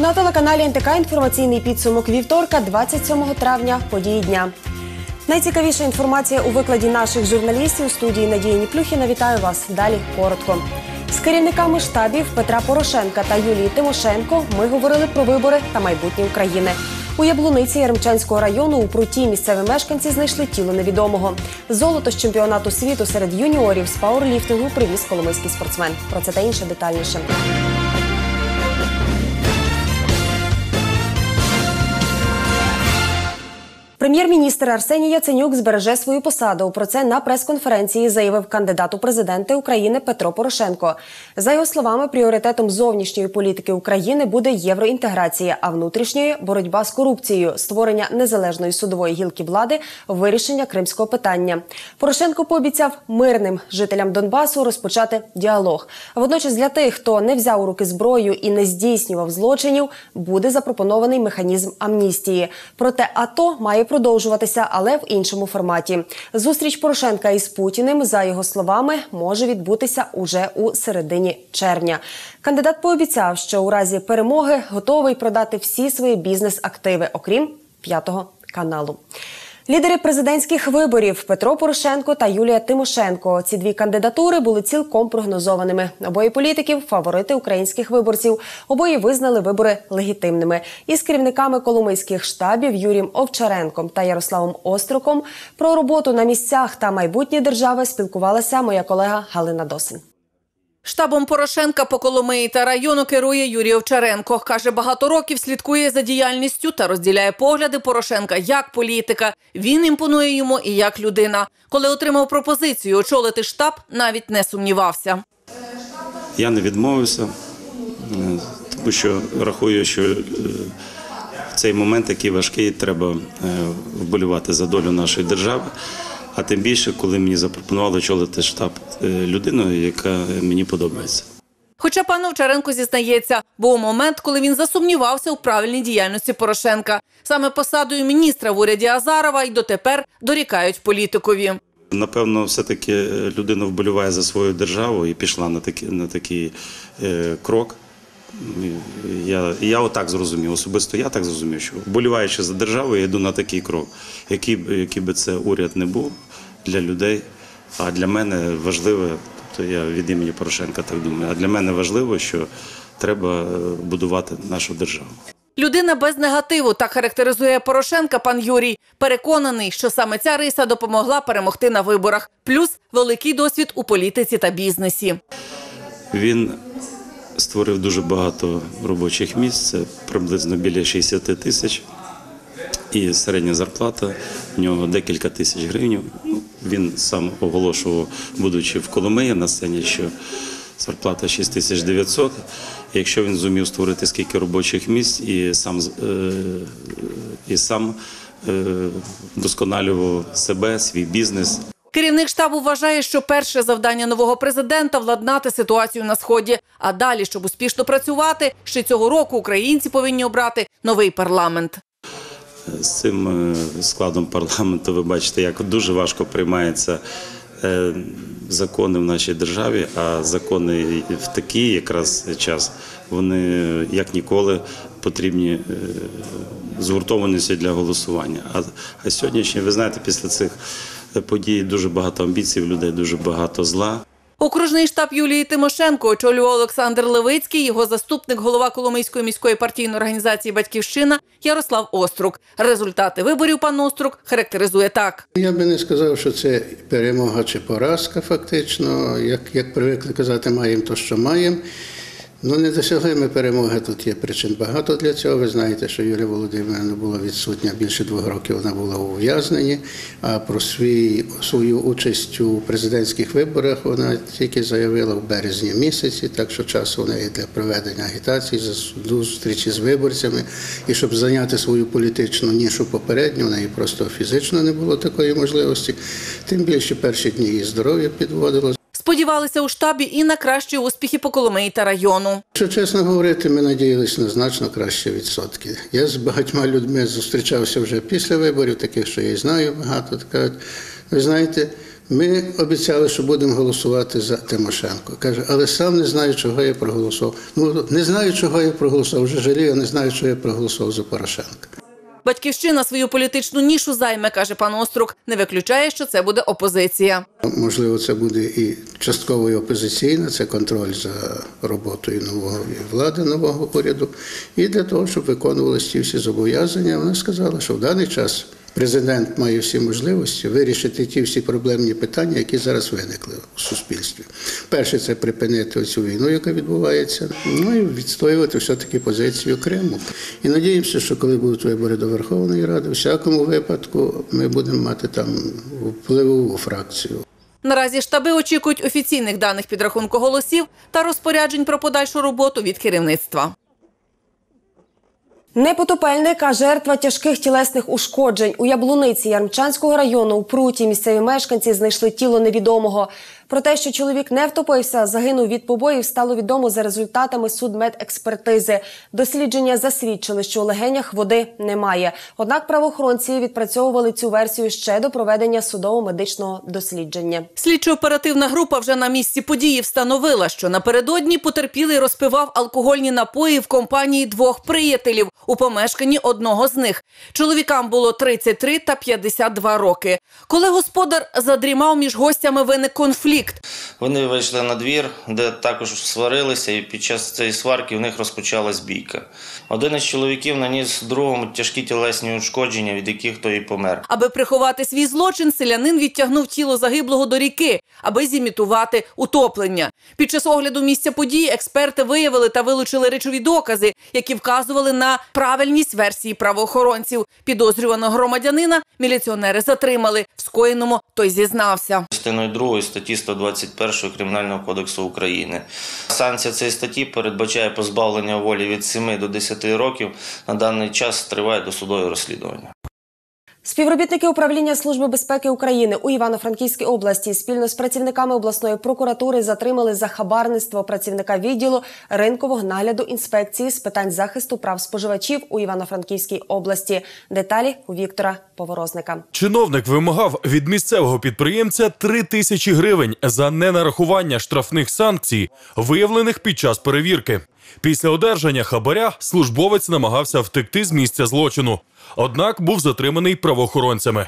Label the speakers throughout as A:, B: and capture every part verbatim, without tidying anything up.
A: На телеканалі ен те ка інформаційний підсумок вівторка, двадцять сьомого травня, події дня. Найцікавіша інформація у викладі наших журналістів у студії Надії Ніплюхіна. Вітаю вас. Далі коротко. З керівниками штабів Петра Порошенка та Юлії Тимошенко ми говорили про вибори та майбутнє України. У Яблуниці Яремчанського району у Пруті місцеві мешканці знайшли тіло невідомого. Золото з чемпіонату світу серед юніорів з пауерліфтингу привіз коломийський спортсмен. Про це та інше детальніше. Прем'єр-міністр Арсеній Яценюк збереже свою посаду. Про це на прес-конференції заявив кандидат у президенти України Петро Порошенко. За його словами, пріоритетом зовнішньої політики України буде євроінтеграція, а внутрішньої – боротьба з корупцією, створення незалежної судової гілки влади, вирішення кримського питання. Порошенко пообіцяв мирним жителям Донбасу розпочати діалог. Водночас для тих, хто не взяв у руки зброю і не здійснював злочинів, буде запропонований механізм амністії. Проте АТО має продовжуватися, але в іншому форматі. Зустріч Порошенка із Путіним, за його словами, може відбутися уже у середині червня. Кандидат пообіцяв, що у разі перемоги готовий продати всі свої бізнес-активи, окрім п'ятого каналу. Лідери президентських виборів Петро Порошенко та Юлія Тимошенко. Ці дві кандидатури були цілком прогнозованими. Обоє політиків – фаворити українських виборців. Обоє визнали вибори легітимними. Із керівниками коломийських штабів Юрієм Овчаренком та Ярославом Оструком про роботу на місцях та майбутнє держави спілкувалася моя колега Галина Досин.
B: Штабом Порошенка по Коломиї та району керує Юрій Овчаренко. Каже, багато років слідкує за діяльністю та розділяє погляди Порошенка як політика. Він імпонує йому і як людина. Коли отримав пропозицію очолити штаб, навіть не сумнівався.
C: Я не відмовився, тому що рахую, що в цей момент, який важкий, треба вболівати за долю нашої держави. А тим більше, коли мені запропонували очолити штаб людиною, яка мені подобається.
B: Хоча пан Овчаренко зізнається, був момент, коли він засумнівався у правильній діяльності Порошенка. Саме посадою міністра в уряді Азарова й дотепер дорікають політикові.
C: Напевно, все-таки людина вболіває за свою державу і пішла на такий, на такий е, крок. Я, я отак зрозумів, особисто я так зрозумів, що вболіваючи за державу, я йду на такий крок. Який, який би це уряд не був для людей, а для мене важливо, тобто я від імені Порошенка так думаю, а для мене важливо, що треба будувати нашу державу.
B: Людина без негативу, так характеризує Порошенка пан Юрій. Переконаний, що саме ця риса допомогла перемогти на виборах. Плюс великий досвід у політиці та бізнесі.
C: Він створив дуже багато робочих місць, це приблизно біля шістдесят тисяч. І середня зарплата в нього декілька тисяч гривень. Він сам оголошував, будучи в Коломиї на сцені, що зарплата шість тисяч дев'ятсот. Якщо він зумів створити скільки робочих місць і сам, і сам вдосконалював себе, свій бізнес.
B: Керівник штабу вважає, що перше завдання нового президента – владнати ситуацію на Сході. А далі, щоб успішно працювати, ще цього року українці повинні обрати новий парламент.
C: З цим складом парламенту ви бачите, як дуже важко приймаються закони в нашій державі, а закони в такий якраз час, вони як ніколи потрібні згуртованості для голосування. А, а сьогоднішні, ви знаєте, після цих подій дуже багато амбіцій в людей, дуже багато зла.
B: Окружний штаб Юлії Тимошенко очолював Олександр Левицький, його заступник, голова Коломийської міської партійної організації «Батьківщина» Ярослав Острук. Результати виборів пан Острук характеризує так.
D: Я би не сказав, що це перемога чи поразка фактично. Як, як привикли казати, маємо то, що маємо. Ну, не досягли ми перемоги, тут є причин багато для цього. Ви знаєте, що Юлія Володимирівна була відсутня більше двох років, вона була у ув'язненні, а про свій, свою участь у президентських виборах вона тільки заявила в березні місяці, так що часу у неї для проведення агітації, зустрічі з виборцями, і щоб зайняти свою політичну нішу попередню, у неї просто фізично не було такої можливості, тим більше перші дні її здоров'я підводило.
B: Сподівалися у штабі і на кращі успіхи по Коломиї та району.
D: Якщо чесно говорити, ми надіялися на значно кращі відсотки. Я з багатьма людьми зустрічався вже після виборів, таких, що я і знаю багато. Кажуть, ви знаєте, Ми обіцяли, що будемо голосувати за Тимошенко. Каже, але сам не знаю, чого я проголосував. Ну, не знаю, чого я проголосував, вже жалію, не знаю, чого я проголосував за Порошенка.
B: Батьківщина свою політичну нішу займе, каже пан Острук. Не виключає, що це буде опозиція.
D: Можливо, це буде і частково і опозиційна, це контроль за роботою нової влади, нового уряду. І для того, щоб виконувалися ті всі зобов'язання, вона сказала, що в даний час президент має всі можливості вирішити ті всі проблемні питання, які зараз виникли у суспільстві. Перше – це припинити цю війну, яка відбувається, ну і відстоювати все-таки позицію Криму. І надіємося, що коли будуть вибори до Верховної Ради, у всякому випадку ми будемо мати там впливову фракцію.
B: Наразі штаби очікують офіційних даних підрахунку голосів та розпоряджень про подальшу роботу від керівництва.
A: Непотопельник, а жертва тяжких тілесних ушкоджень. У Яблуниці Ярмчанського району у Пруті місцеві мешканці знайшли тіло невідомого. Про те, що чоловік не втопився, загинув від побоїв, стало відомо за результатами судмедекспертизи. Дослідження засвідчили, що у легенях води немає. Однак правоохоронці відпрацьовували цю версію ще до проведення судово-медичного дослідження.
B: Слідчо-оперативна група вже на місці події встановила, що напередодні потерпілий розпивав алкогольні напої в компанії двох приятелів у помешканні одного з них. Чоловікам було тридцять три та п'ятдесят два роки. Коли господар задрімав, між гостями виник конфлікт.
E: Вони вийшли на двір, де також сварилися, і під час цієї сварки в них розпочалась бійка. Один із чоловіків наніс другому тяжкі тілесні ушкодження, від яких той і помер.
B: Аби приховати свій злочин, селянин відтягнув тіло загиблого до ріки, аби зімітувати утоплення. Під час огляду місця події експерти виявили та вилучили речові докази, які вказували на правильність версії правоохоронців. Підозрюваного громадянина міліціонери затримали. В скоєному той зізнався.
E: Частиною другої статті сто двадцять першої Кримінального кодексу України. Санкція цієї статті передбачає позбавлення волі від семи до десяти років. На даний час триває досудове розслідування.
A: Співробітники управління Служби безпеки України у Івано-Франківській області спільно з працівниками обласної прокуратури затримали за хабарництво працівника відділу ринкового нагляду інспекції з питань захисту прав споживачів у Івано-Франківській області. Деталі у Віктора Поворозника.
F: Чиновник вимагав від місцевого підприємця три тисячі гривень за ненарахування штрафних санкцій, виявлених під час перевірки. Після одержання хабаря службовець намагався втекти з місця злочину. Однак був затриманий правоохоронцями.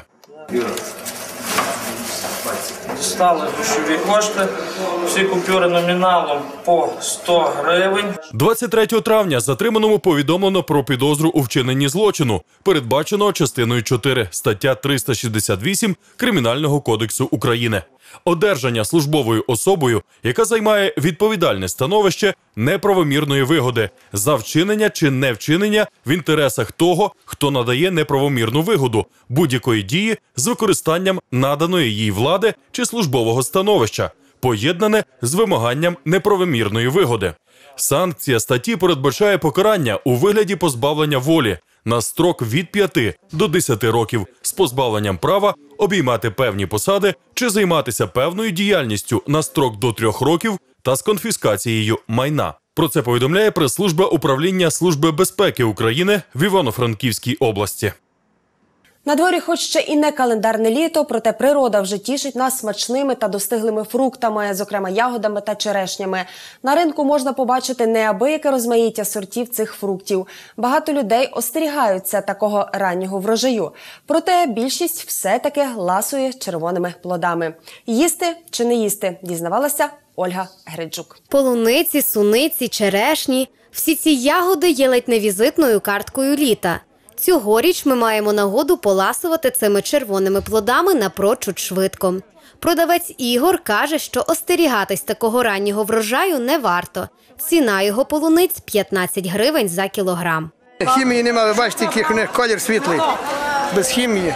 G: Стали грошові кошти, всі купюри номіналом по сто гривень.
F: двадцять третього травня затриманому повідомлено про підозру у вчиненні злочину, передбаченого частиною чотири, стаття триста шістдесят вісім Кримінального кодексу України. Одержання службовою особою, яка займає відповідальне становище, неправомірної вигоди за вчинення чи невчинення в інтересах того, хто надає неправомірну вигоду будь-якої дії з використанням наданої їй влади чи службового становища, поєднане з вимаганням неправомірної вигоди. Санкція статті передбачає покарання у вигляді позбавлення волі на строк від п'яти до десяти років з позбавленням права обіймати певні посади чи займатися певною діяльністю на строк до трьох років та з конфіскацією майна. Про це повідомляє прес-служба управління Служби безпеки України в Івано-Франківській області.
A: На дворі хоч ще і не календарне літо, проте природа вже тішить нас смачними та достиглими фруктами, зокрема ягодами та черешнями. На ринку можна побачити неабияке розмаїття сортів цих фруктів. Багато людей остерігаються такого раннього врожаю. Проте більшість все-таки ласує червоними плодами. Їсти чи не їсти, дізнавалася Ольга Гриджук.
H: Полуниці, суниці, черешні – всі ці ягоди є ледь не візитною карткою літа. Цьогоріч ми маємо нагоду поласувати цими червоними плодами напрочуд швидко. Продавець Ігор каже, що остерігатись такого раннього врожаю не варто. Ціна його полуниць – п'ятнадцять гривень за кілограм.
I: Хімії немає, ви бачите, який у них колір світлий, без хімії.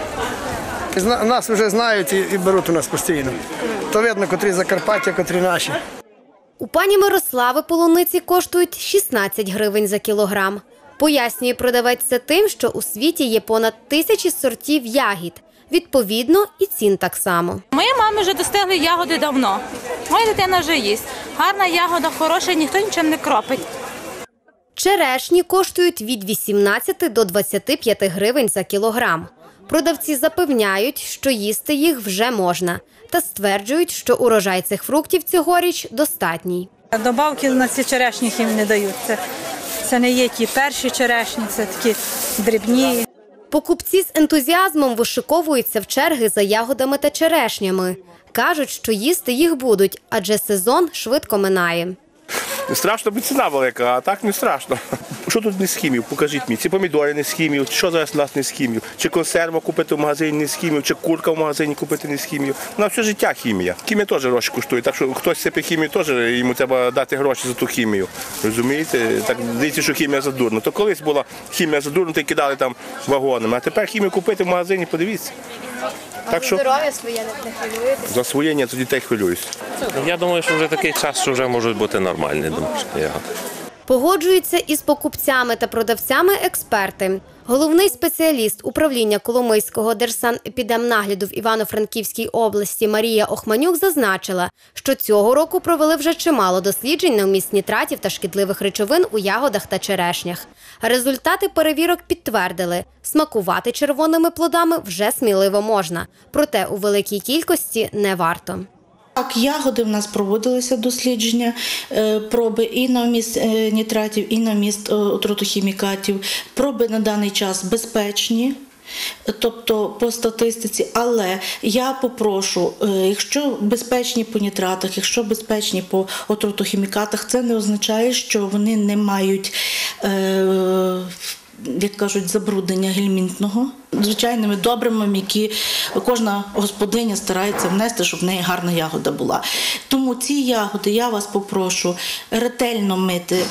I: Нас вже знають і беруть у нас постійно. То видно, котрі Закарпаття, котрі наші.
H: У пані Мирослави полуниці коштують шістнадцять гривень за кілограм. Пояснює продавець це тим, що у світі є понад тисячі сортів ягід. Відповідно, і цін так само.
J: Мої мами вже достигли ягоди давно. Моя дитина вже їсть. Гарна ягода, хороша, ніхто нічим не кропить.
H: Черешні коштують від вісімнадцяти до двадцяти п'яти гривень за кілограм. Продавці запевняють, що їсти їх вже можна, та стверджують, що урожай цих фруктів цьогоріч достатній.
K: Добавки на ці черешні їм не дають. Це, це не є ті перші черешні, це такі дрібні.
H: Покупці з ентузіазмом вишиковуються в черги за ягодами та черешнями. Кажуть, що їсти їх будуть, адже сезон швидко минає.
L: Страшно, бо ціна велика, а так не страшно. Що тут не з хімію? Покажіть мені. Ці помідори не з хімію, що зараз у нас не з хімію? Чи консерва купити в магазині не з хімію, чи курка в магазині купити не з хімію? У нас все життя хімія. Хімія теж гроші коштує, так що хтось сипе хімію, теж йому треба дати гроші за ту хімію. Розумієте? Так дивіться, що хімія задурна. То колись була хімія задурна, то й кидали там вагонами, а тепер хімію купити в магазині, подивіться. Так що
H: здоров'я своє не хвилюєтесь?
L: За своє ні, за дітей хвилююсь.
M: Я думаю, що вже такий час, що вже можуть бути нормальні домашні ягоди.
H: Погоджуються із покупцями та продавцями експерти. Головний спеціаліст управління Коломийського Держсанепідемнагляду в Івано-Франківській області Марія Охманюк зазначила, що цього року провели вже чимало досліджень на вміст нітратів та шкідливих речовин у ягодах та черешнях. Результати перевірок підтвердили – смакувати червоними плодами вже сміливо можна, проте у великій кількості не варто.
N: Так, ягоди в нас проводилися дослідження, проби і на вміст нітратів, і на вміст отрутохімікатів. Проби на даний час безпечні, тобто по статистиці, але я попрошу, якщо безпечні по нітратах, якщо безпечні по отрутохімікатах, це не означає, що вони не мають, як кажуть, забруднення гельмінтного. Звичайними добривами, які кожна господиня старається внести, щоб в неї гарна ягода була. Тому ці ягоди я вас попрошу ретельно мити,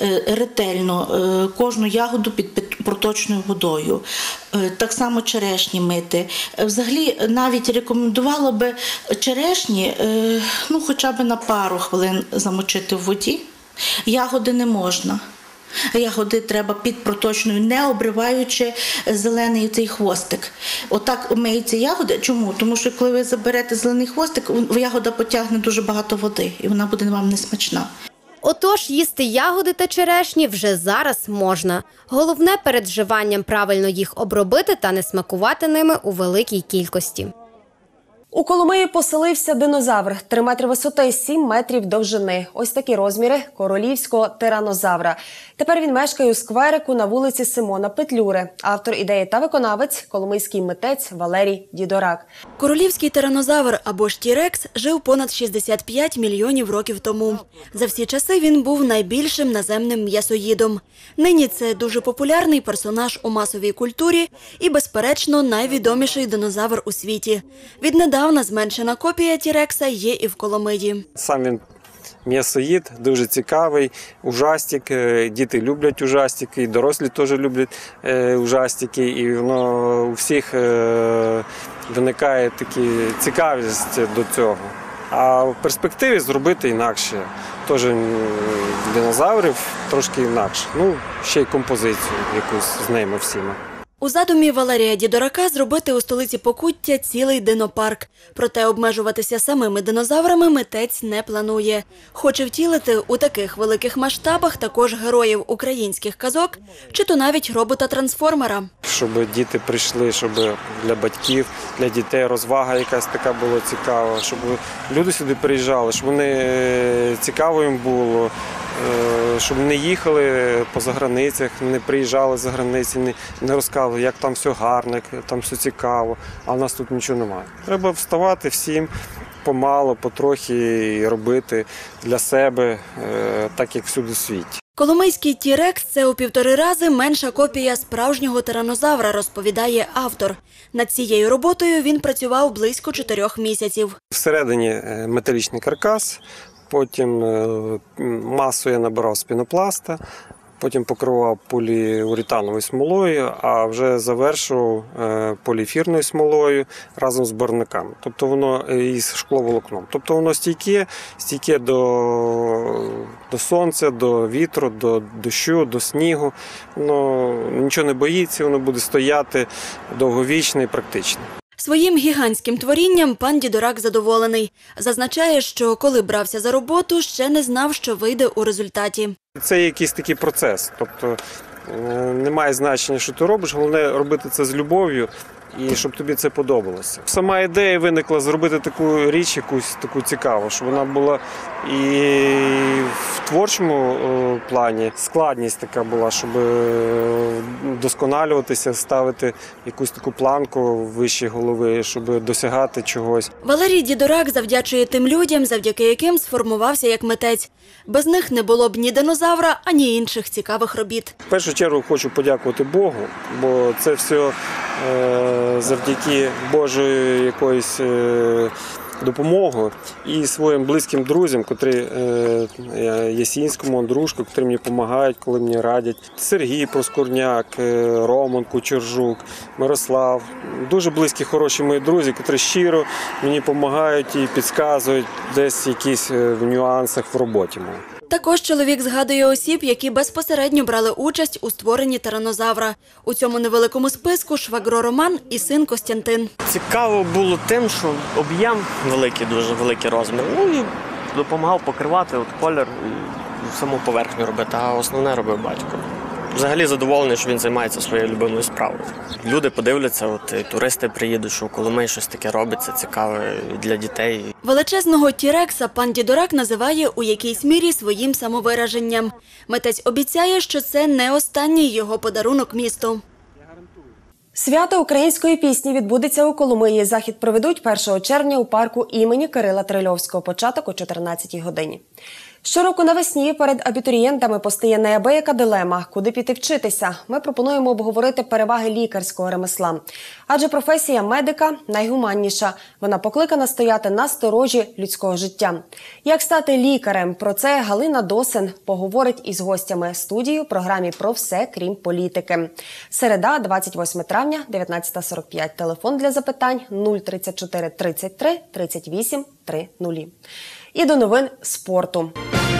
N: ретельно кожну ягоду під проточною водою. Так само черешні мити. Взагалі навіть рекомендувала би черешні, ну хоча б на пару хвилин замочити в воді. Ягоди не можна. Ягоди треба під проточною, не обриваючи зелений цей хвостик. Отак миються ягоди. Чому? Тому що коли ви заберете зелений хвостик, ягода потягне дуже багато води і вона буде вам несмачна.
H: Отож, їсти ягоди та черешні вже зараз можна. Головне перед вживанням правильно їх обробити та не смакувати ними у великій кількості.
A: У Коломиї поселився динозавр. три метри висоти, сім метрів довжини. Ось такі розміри королівського тиранозавра. Тепер він мешкає у скверику на вулиці Симона Петлюри. Автор ідеї та виконавець – коломийський митець Валерій Дідорак.
O: Королівський тиранозавр, або ж Ті-Рекс, жив понад шістдесят п'ять мільйонів років тому. За всі часи він був найбільшим наземним м'ясоїдом. Нині це дуже популярний персонаж у масовій культурі і, безперечно, найвідоміший динозавр у світі. Віднедавна зменшена копія Ті-Рекса є і в Коломиї.
P: Сам він м'ясоїд, дуже цікавий, ужастик, діти люблять ужастики, і дорослі теж люблять ужастики, і воно у всіх виникає така цікавість до цього. А в перспективі зробити інакше, теж динозаврів трошки інакше, ну ще й композицію якусь з ними всіма.
O: У задумі Валерія Дідорака зробити у столиці Покуття цілий динопарк. Проте обмежуватися самими динозаврами митець не планує. Хоче втілити у таких великих масштабах також героїв українських казок, чи то навіть робота-трансформера.
P: Щоб діти прийшли, щоб для батьків, для дітей розвага якась така була цікава, щоб люди сюди приїжджали, щоб вони цікаво їм було. Щоб не їхали по заграницях, не приїжджали за границі, не, не розказували, як там все гарно, як там все цікаво, а в нас тут нічого немає. Треба вставати всім помало, потрохи робити для себе, так як всюди в світі.
O: Коломийський Ті-Рекс – це у півтори рази менша копія справжнього тиранозавра, розповідає автор. Над цією роботою він працював близько чотирьох місяців.
P: Всередині металічний каркас, потім масу я набирав з пінопласта, потім покривав поліуретановою смолою, а вже завершував поліефірною смолою разом з барвниками. Тобто воно із шкловолокном. Тобто воно стійке, стійке до, до сонця, до вітру, до дощу, до снігу. Воно нічого не боїться, воно буде стояти довговічно і практично.
O: Своїм гігантським творінням пан Дідорак задоволений. Зазначає, що коли брався за роботу, ще не знав, що вийде у результаті.
P: Це якийсь такий процес. Тобто немає значення, що ти робиш, головне робити це з любов'ю і щоб тобі це подобалося. Сама ідея виникла зробити таку річ, якусь таку цікаву, щоб вона була і в творчому плані складність така була, щоб досконалюватися, ставити якусь таку планку вище голови, щоб досягати чогось.
O: Валерій Дідорак завдячує тим людям, завдяки яким сформувався як митець. Без них не було б ні динозавра, ані інших цікавих робіт.
P: В першу чергу хочу подякувати Богу, бо це все завдяки Божої якоїсь допомоги і своїм близьким друзям, котрі Ясінському, Андрушку, котрі мені допомагають, коли мені радять. Сергій Проскурняк, Роман Кучержук, Мирослав. Дуже близькі, хороші мої друзі, котрі щиро мені допомагають і підказують десь якісь в нюансах в роботі.
O: Також чоловік згадує осіб, які безпосередньо брали участь у створенні тиранозавра. У цьому невеликому списку швагро Роман і син Костянтин.
Q: Цікаво було тим, що об'єм великий, дуже великий розмір. Ну і допомагав покривати от колір, саму поверхню робити, а основне робив батько. Взагалі задоволений, що він займається своєю любимою справою. Люди подивляться, от і туристи приїдуть, що у Коломиї щось таке робиться, цікаве для дітей.
O: Величезного Ті-Рекса пан Дідорак називає у якійсь мірі своїм самовираженням. Митець обіцяє, що це не останній його подарунок місту.
A: Свято української пісні відбудеться у Коломиї. Захід проведуть першого червня у парку імені Кирила Трильовського. Початок о чотирнадцятій годині. Щороку навесні перед абітурієнтами постає неабияка дилема – куди піти вчитися. Ми пропонуємо обговорити переваги лікарського ремесла. Адже професія медика найгуманніша. Вона покликана стояти на сторожі людського життя. Як стати лікарем? Про це Галина Досин поговорить із гостями студії у програмі «Про все, крім політики». Середа, двадцять восьме травня, дев'ятнадцята сорок п'ять. Телефон для запитань нуль тридцять чотири тридцять три тридцять вісім тридцять. І до новин спорту.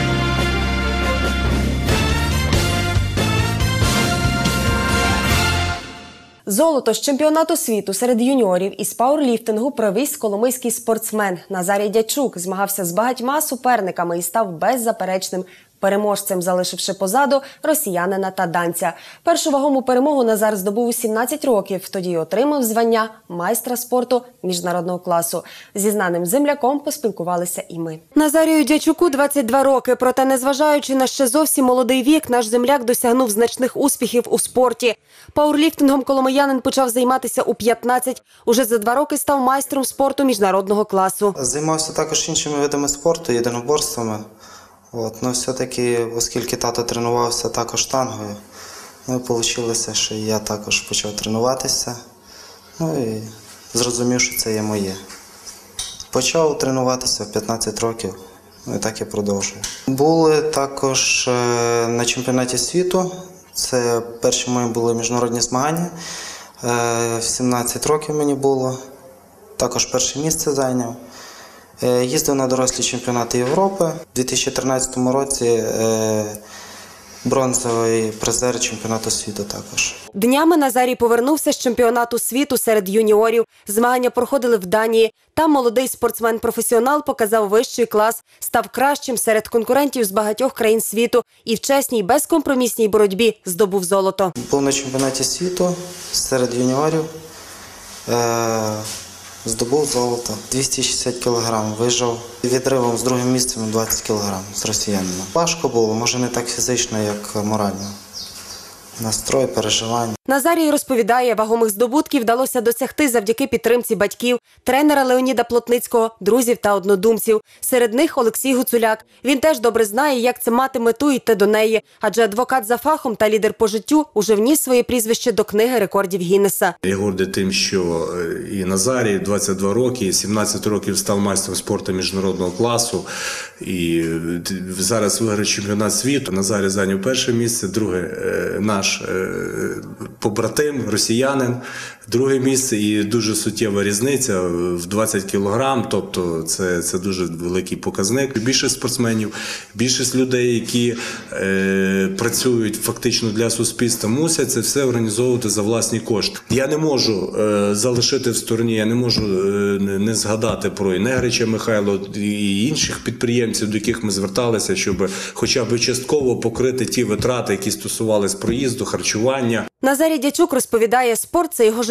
A: Золото з чемпіонату світу серед юніорів із пауерліфтингу привіз коломийський спортсмен Назарій Дячук. Змагався з багатьма суперниками і став беззаперечним переможцем, залишивши позаду росіянина та данця. Першу вагому перемогу Назар здобув у сімнадцять років, тоді отримав звання майстра спорту міжнародного класу. Зі знаним земляком поспілкувалися і ми. Назарію Дячуку двадцять два роки, проте незважаючи на ще зовсім молодий вік, наш земляк досягнув значних успіхів у спорті. Пауерліфтингом коломиянин почав займатися у п'ятнадцять, уже за два роки став майстром спорту міжнародного класу.
R: Займався також іншими видами спорту, єдиноборствами. От, ну, все-таки, оскільки тато тренувався також штангою, ну, вийшло, що я також почав тренуватися, ну, і зрозумів, що це є моє. Почав тренуватися в п'ятнадцять років, ну, і так я продовжую. Були також е, на чемпіонаті світу, це перші мої були міжнародні змагання, е, в сімнадцять років мені було, також перше місце зайняв. Їздив на дорослі чемпіонати Європи. У дві тисячі тринадцятому році бронзовий призер чемпіонату світу також.
A: Днями Назарій повернувся з чемпіонату світу серед юніорів. Змагання проходили в Данії. Там молодий спортсмен-професіонал показав вищий клас, став кращим серед конкурентів з багатьох країн світу і в чесній, безкомпромісній боротьбі здобув золото.
R: Був на чемпіонаті світу серед юніорів. Здобув золото. двісті шістдесят кілограм вижив. Відривом з другим місцем двадцять кілограм з росіянина. Важко було, може не так фізично, як морально. Настрой, переживання.
A: Назарій розповідає, вагомих здобутків вдалося досягти завдяки підтримці батьків, тренера Леоніда Плотницького, друзів та однодумців. Серед них Олексій Гуцуляк. Він теж добре знає, як це мати мету і йти до неї. Адже адвокат за фахом та лідер по життю уже вніс своє прізвище до книги рекордів Гіннеса.
S: Я гордий тим, що і Назарій двадцять два роки, і сімнадцять років став майстром спорту міжнародного класу. І зараз виграє чемпіонат світу. Назарій зайняв перше місце, друге наш побратим, росіянин, друге місце і дуже суттєва різниця в двадцять кілограм, тобто це, це дуже великий показник. Більшість спортсменів, більшість людей, які е, працюють фактично для суспільства, мусять це все організовувати за власні кошти. Я не можу е, залишити в стороні, я не можу е, не згадати про і Негрича Михайла, і інших підприємців, до яких ми зверталися, щоб хоча б частково покрити ті витрати, які стосувалися проїзду, харчування.
A: Назарій Дячук розповідає, спорт – це його життя.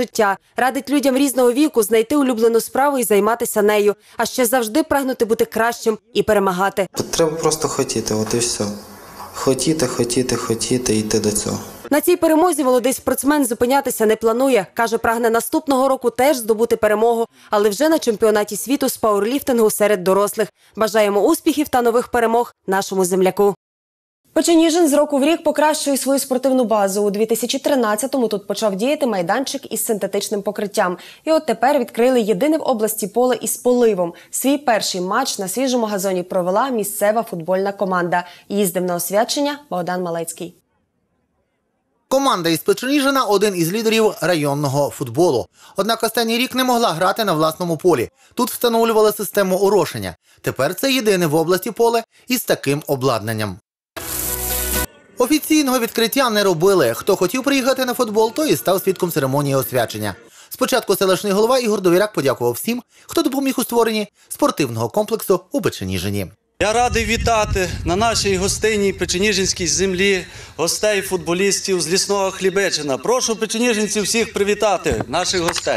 A: життя, радить людям різного віку знайти улюблену справу і займатися нею, а ще завжди прагнути бути кращим і перемагати.
R: Треба просто хотіти, от і все. Хотіти, хотіти, хотіти і йти до цього.
A: На цій перемозі молодий спортсмен зупинятися не планує. Каже, прагне наступного року теж здобути перемогу, але вже на чемпіонаті світу з пауерліфтингу серед дорослих. Бажаємо успіхів та нових перемог нашому земляку. Печеніжин з року в рік покращує свою спортивну базу. У дві тисячі тринадцятому тут почав діяти майданчик із синтетичним покриттям. І от тепер відкрили єдине в області поле із поливом. Свій перший матч на свіжому газоні провела місцева футбольна команда. Їздив на освячення Богдан Малецький.
T: Команда із Печеніжина – один із лідерів районного футболу. Однак останній рік не могла грати на власному полі. Тут встановлювали систему орошення. Тепер це єдине в області поле із таким обладнанням. Офіційного відкриття не робили. Хто хотів приїхати на футбол, той і став свідком церемонії освячення. Спочатку селищний голова Ігор Довіряк подякував всім, хто допоміг у створенні спортивного комплексу у Печеніжині.
U: Я радий вітати на нашій гостинній печеніжинській землі гостей футболістів з Лісного Хлібечина. Прошу печеніжинців всіх привітати, наших гостей.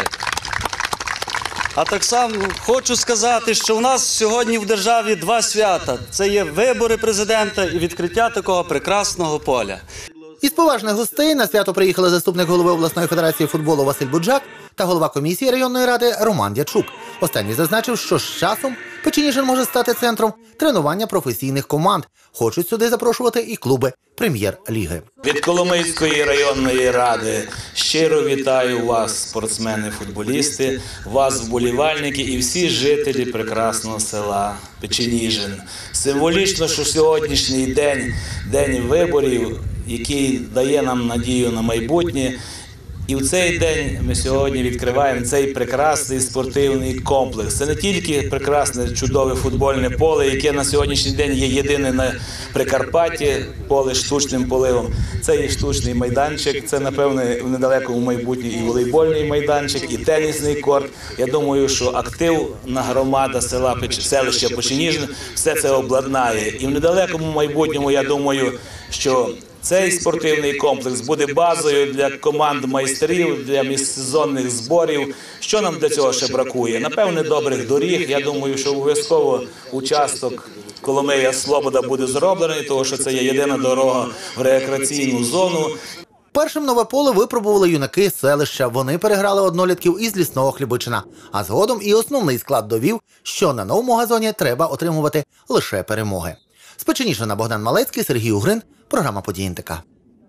U: А так само хочу сказати, що у нас сьогодні в державі два свята. Це є вибори президента і відкриття такого прекрасного поля.
T: Із поважних гостей на свято приїхали заступник голови обласної федерації футболу Василь Буджак та голова комісії районної ради Роман Дячук. Останній зазначив, що з часом Печеніжин може стати центром тренування професійних команд. Хочуть сюди запрошувати і клуби прем'єр-ліги.
V: Від Коломийської районної ради щиро вітаю вас, спортсмени-футболісти, вас, вболівальники і всі жителі прекрасного села Печеніжин. Символічно, що сьогоднішній день, день виборів, який дає нам надію на майбутнє, і в цей день ми сьогодні відкриваємо цей прекрасний спортивний комплекс. Це не тільки прекрасне, чудове футбольне поле, яке на сьогоднішній день є єдине на Прикарпатті, поле з штучним поливом. Це і штучний майданчик, це, напевне, в недалекому майбутнє і волейбольний майданчик, і тенісний корт. Я думаю, що активна громада села, селища Печеніжин все це обладнає. І в недалекому майбутньому, я думаю, що цей спортивний комплекс буде базою для команд майстрів, для міжсезонних зборів. Що нам для цього ще бракує? Напевне, добрих доріг. Я думаю, що обов'язково участок Коломия-Слобода буде зроблений, тому що це є єдина дорога в рекреаційну зону.
T: Першим нове поле випробували юнаки селища. Вони переграли однолітків із Лісного Хлібичина. А згодом і основний склад довів, що на новому газоні треба отримувати лише перемоги. З Печеніжина Богдан Малецький, Сергій Угрин, програма «Події ен те ка».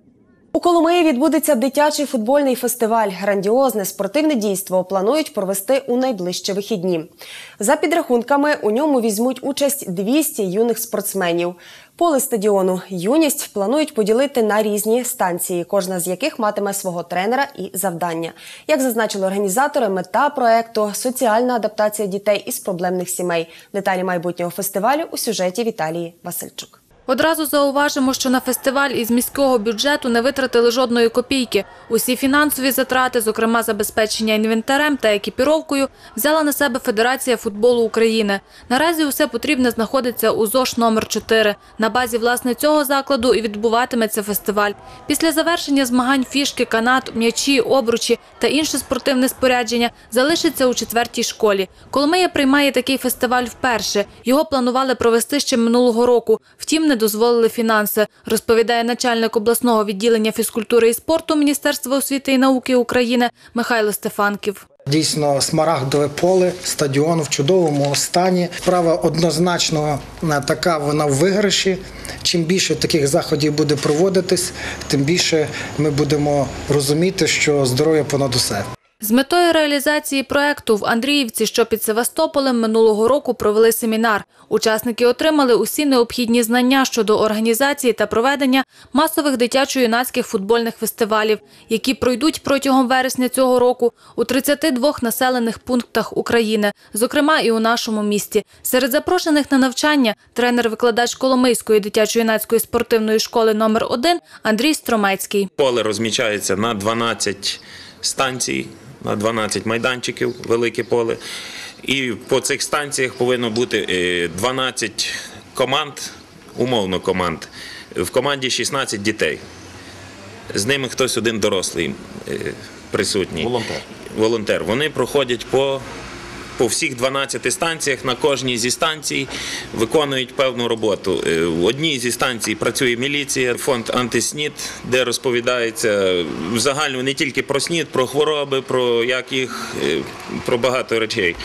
A: У Коломиї відбудеться дитячий футбольний фестиваль. Грандіозне спортивне дійство планують провести у найближчі вихідні. За підрахунками, у ньому візьмуть участь двісті юних спортсменів. Поле стадіону «Юність» планують поділити на різні станції, кожна з яких матиме свого тренера і завдання. Як зазначили організатори, мета проекту – соціальна адаптація дітей із проблемних сімей. Деталі майбутнього фестивалю у сюжеті Віталії Васильчук.
B: Одразу зауважимо, що на фестиваль із міського бюджету не витратили жодної копійки. Усі фінансові затрати, зокрема забезпечення інвентарем та екіпіровкою, взяла на себе Федерація футболу України. Наразі усе потрібне знаходиться у ЗОШ номер чотири. На базі, власне, цього закладу і відбуватиметься фестиваль. Після завершення змагань фішки, канат, м'ячі, обручі та інше спортивне спорядження залишиться у четвертій школі. Коломия приймає такий фестиваль вперше. Його планували провести ще минулого року. Втім, не дозволили фінанси, розповідає начальник обласного відділення фізкультури і спорту Міністерства освіти і науки України Михайло Стефанків.
W: Дійсно, смарагдове поле, стадіон в чудовому стані. Справа однозначно така, вона в виграші. Чим більше таких заходів буде проводитись, тим більше ми будемо розуміти, що здоров'я понад усе.
B: З метою реалізації проекту в Андріївці, що під Севастополем, минулого року провели семінар. Учасники отримали усі необхідні знання щодо організації та проведення масових дитячо-юнацьких футбольних фестивалів, які пройдуть протягом вересня цього року у тридцяти двох населених пунктах України, зокрема і у нашому місті. Серед запрошених на навчання тренер-викладач Коломийської дитячо-юнацької спортивної школи номер один Андрій Стромецький.
X: Поле розміщається на дванадцять станцій, на дванадцять майданчиків, велике поле. І по цих станціях повинно бути дванадцять команд, умовно команд. В команді шістнадцять дітей. З ними хтось один дорослий. присутній.
M: Волонтер.
X: Волонтер. Вони проходять по, по всіх дванадцяти станціях, на кожній зі станцій виконують певну роботу. В одній зі станцій працює міліція, фонд «Антиснід», де розповідається в загальному не тільки про снід, про хвороби, про як їх, про багато речей.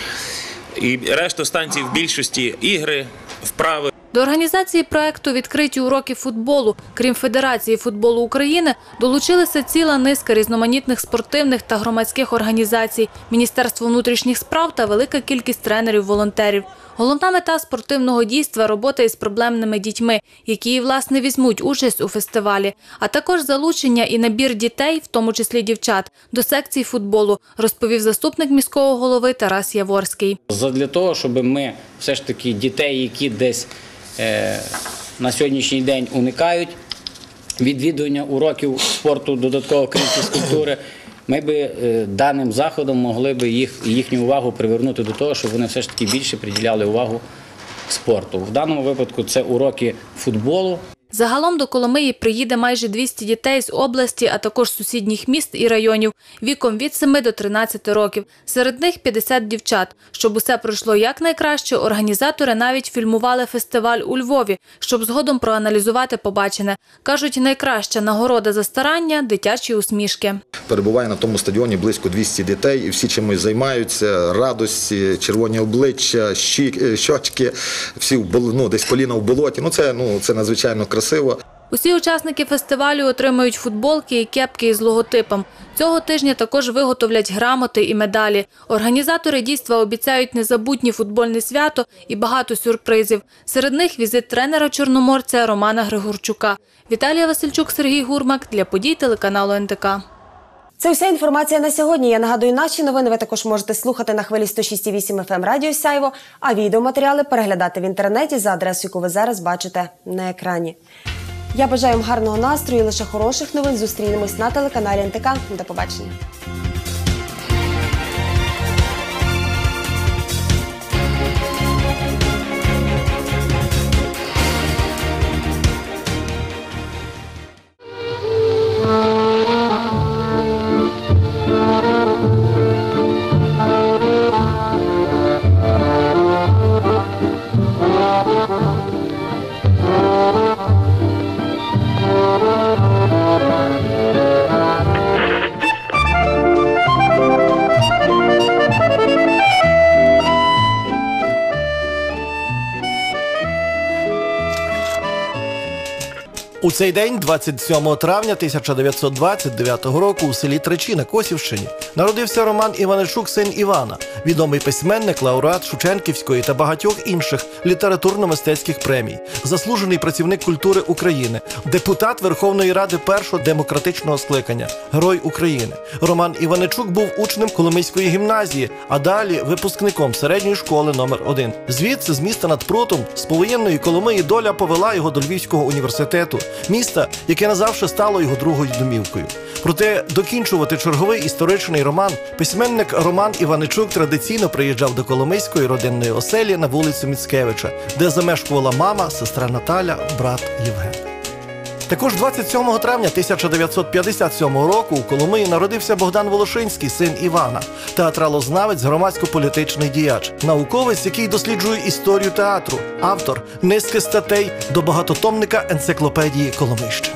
X: І решта станцій в більшості ігри, вправи.
B: До організації проекту «Відкриті уроки футболу», крім Федерації футболу України, долучилися ціла низка різноманітних спортивних та громадських організацій, Міністерство внутрішніх справ та велика кількість тренерів-волонтерів. Головна мета спортивного дійства – робота із проблемними дітьми, які, власне, візьмуть участь у фестивалі, а також залучення і набір дітей, в тому числі дівчат, до секцій футболу, розповів заступник міського голови Тарас Яворський.
C: Задля того, щоб ми все ж таки дітей, які десь е, на сьогоднішній день уникають відвідування уроків спорту, додатково крім фізкультури, ми би даним заходом могли б їх, їхню увагу привернути до того, щоб вони все ж таки більше приділяли увагу спорту. В даному випадку це уроки футболу.
B: Загалом до Коломиї приїде майже двісті дітей з області, а також сусідніх міст і районів, віком від семи до тринадцяти років. Серед них п'ятдесят дівчат. Щоб усе пройшло якнайкраще, організатори навіть фільмували фестиваль у Львові, щоб згодом проаналізувати побачене. Кажуть, найкраща нагорода за старання – дитячі усмішки.
D: Перебуває на тому стадіоні близько двісті дітей, і всі чимось займаються, радості, червоні обличчя, щочки, всі ну, десь коліна в болоті. Ну, це, ну, це надзвичайно красиво.
B: Усі учасники фестивалю отримують футболки і кепки із логотипом. Цього тижня також виготовлять грамоти і медалі. Організатори дійства обіцяють незабутнє футбольне свято і багато сюрпризів. Серед них візит тренера-чорноморця Романа Григорчука. Віталія Васильчук, Сергій Гурмак. Для подій телеканалу ен те ка.
A: Це вся інформація на сьогодні. Я нагадую, наші новини ви також можете слухати на хвилі сто шість і вісім еф ем Радіо Сяйво, а відеоматеріали переглядати в інтернеті за адресою, яку ви зараз бачите на екрані. Я бажаю вам гарного настрою і лише хороших новин. Зустрінемось на телеканалі ен те ка. До побачення.
E: У цей день, двадцять сьомого травня тисяча дев'ятсот двадцять дев'ятого року, у селі Тричі на Косівщині народився Роман Іваничук, син Івана, відомий письменник, лауреат Шевченківської та багатьох інших літературно-мистецьких премій, заслужений працівник культури України, депутат Верховної Ради першого демократичного скликання, Герой України. Роман Іваничук був учнем Коломийської гімназії, а далі випускником середньої школи номер один. Звідси, з міста над Прутом, з повоєнної Коломиї, доля повела його до Львівського університету, міста, яке назавжди стало його другою домівкою. Проте докінчувати черговий історичний роман письменник Роман Іваничук традиційно приїжджав до Коломийської родинної оселі на вулицю Міцкевича, де замешкувала мама, сестра Наталя, брат Євген. Також двадцять сьомого травня тисяча дев'ятсот п'ятдесят сьомого року у Коломиї народився Богдан Волошинський, син Івана, театралознавець, громадсько-політичний діяч, науковець, який досліджує історію театру, автор низки статей до багатотомника енциклопедії Коломийщини.